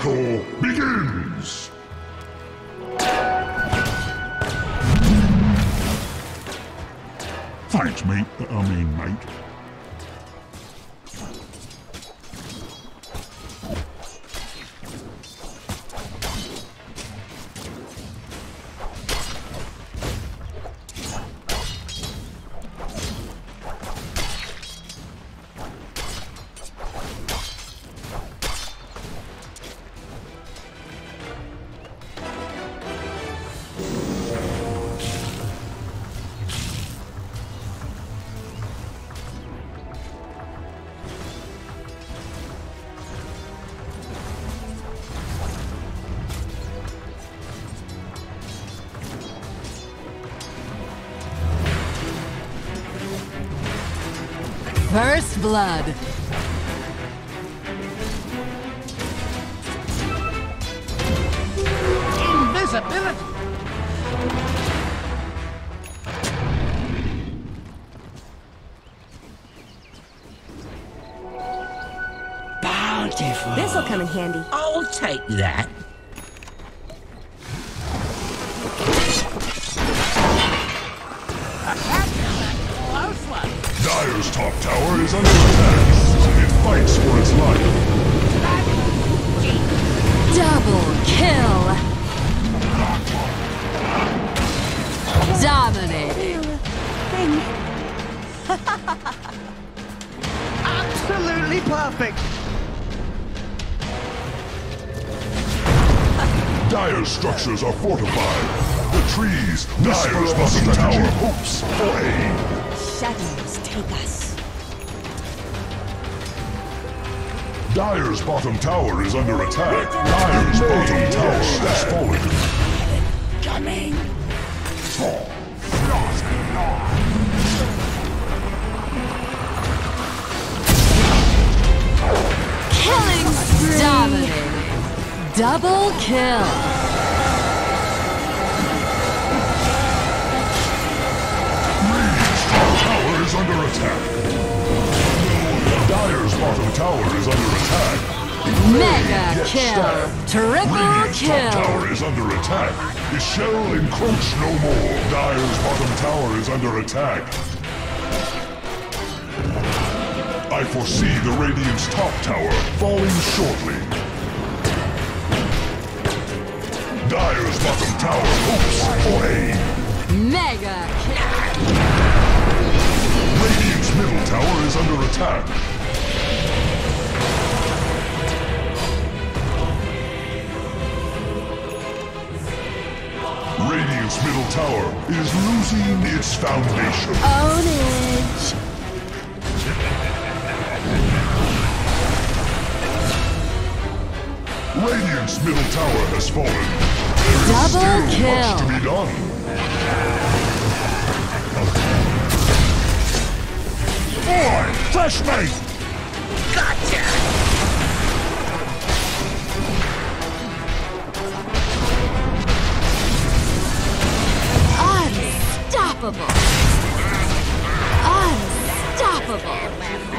spectacle begins! Thanks, mate. Mate. First blood. Invisibility. Bountiful. This'll come in handy. I'll take that. Dire's top tower is under attack. It fights for its life. Double kill. Dominating. Absolutely perfect. Dire's structures are fortified. The trees, Dire's bottom tower hopes for aid. Shadows take us. Dire's bottom tower is under attack. Dire's bottom tower has fallen. Coming. Killing spree. Dominating. Double kill. Tower is under attack. Dire's bottom tower is under attack. Mega kill. Triple Radiant's top kill. tower is under attack. It shall encroach no more. Dire's bottom tower is under attack. I foresee the Radiant's top tower falling shortly. Dire's bottom tower hopes for aid. Mega kill. Radiant's middle tower is under attack. Radiant's middle tower is losing its foundation. Ownage. Radiant's middle tower has fallen. Double Still kill. much to be done. Boy, flashmate! Gotcha. Unstoppable. Unstoppable.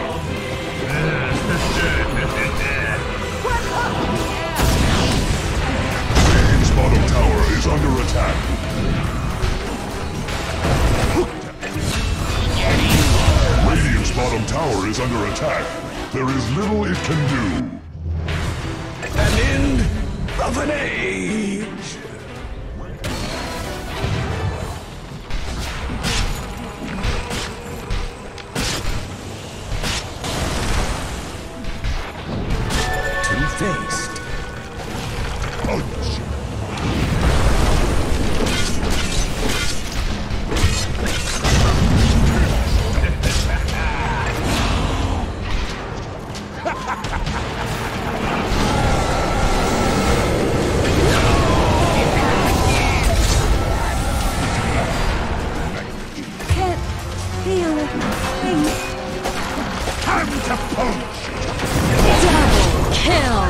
Radiant's bottom tower is under attack. Radiant's bottom tower is under attack. There is little it can do. An end of an age. Two-faced. Punch. Can't feel a thing. Time to punch! Double kill.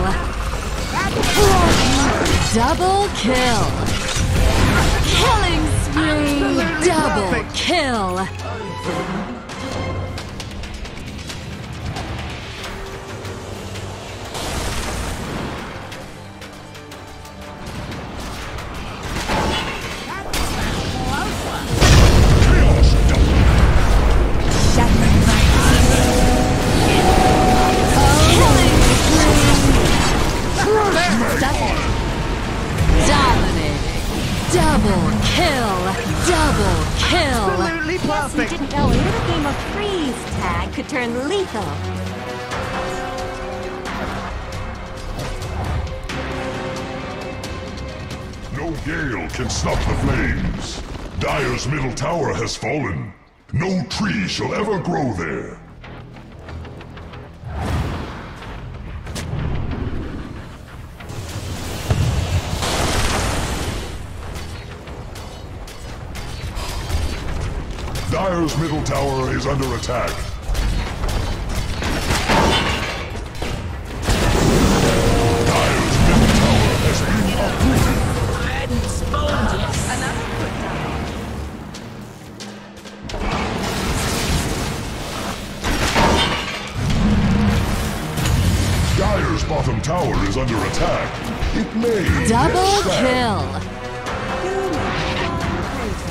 Double kill. Killing spree. Absolutely Double perfect. kill. Dominating. Double kill. Double kill. Absolutely Guess you perfect. didn't know a little game of freeze tag could turn lethal. No gale can stop the flames. Dire's middle tower has fallen. No tree shall ever grow there. Dire's middle tower is under attack. Dire's middle tower has been uprooted. Dire's bottom tower is under attack. It may Double yet stand. kill. You make fun crazy.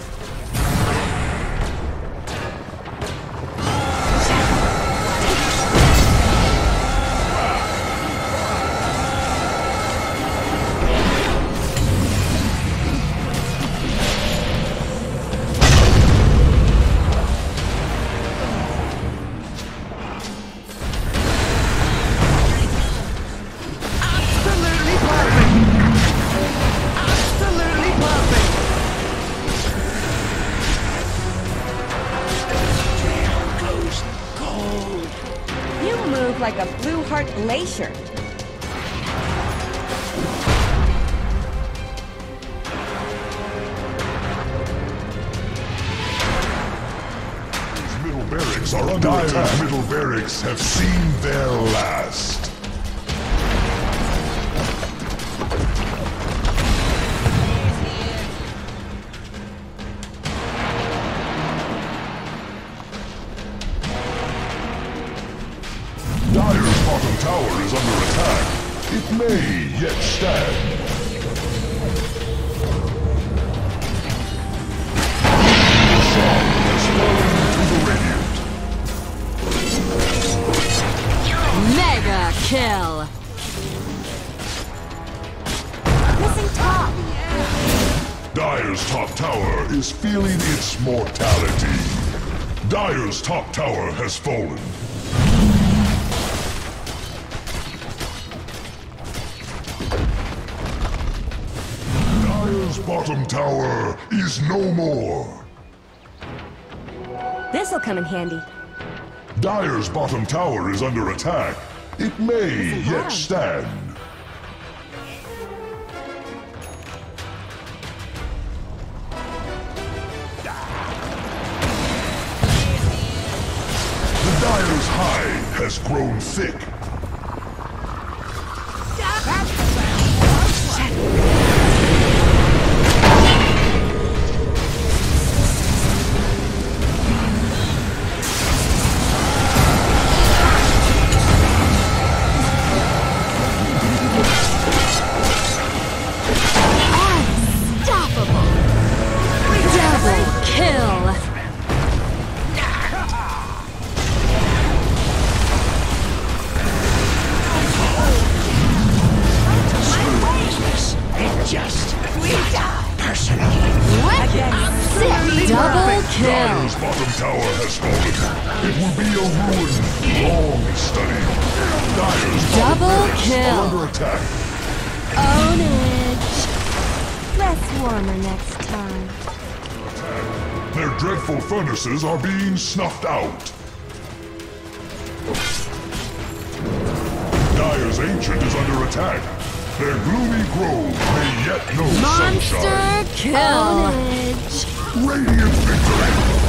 Absolutely perfect. Absolutely perfect. Goes cold. You move like a blue heart glacier. Dire's middle barracks are under attack. Dire's middle barracks have seen their last. Dire's bottom tower is under attack. It may yet stand. Shard has fallen to the Radiant. Mega kill. Missing top. Dire's top tower is feeling its mortality. Dire's top tower has fallen. Dire's bottom tower is no more. This'll come in handy. Dire's bottom tower is under attack. It may yet stand. The Dire's hide has grown thick. Unstoppable. Double kill. It just personally. Wicked. Sick. Double kill. Dire's bottom tower has fallen. It will be a ruin long studied. Dire's bottom Double barracks are kill. under attack. Own it. Less warmer next time. Their dreadful furnaces are being snuffed out. Dire's Ancient is under attack. Their gloomy grove may yet know sunshine. Monster kill. Radiant victory!